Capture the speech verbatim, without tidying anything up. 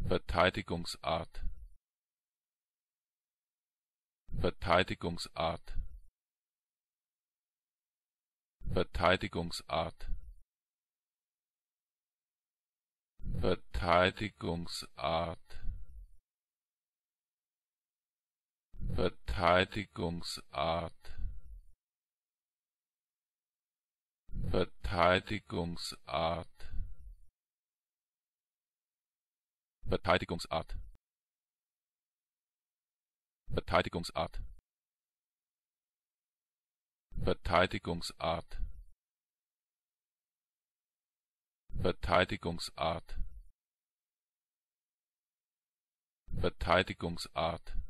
Verteidigungsart, Verteidigungsart, Verteidigungsart, Verteidigungsart, Verteidigungsart, Verteidigungsart, Verteidigungsart, Verteidigungsart, Verteidigungsart, Verteidigungsart, Verteidigungsart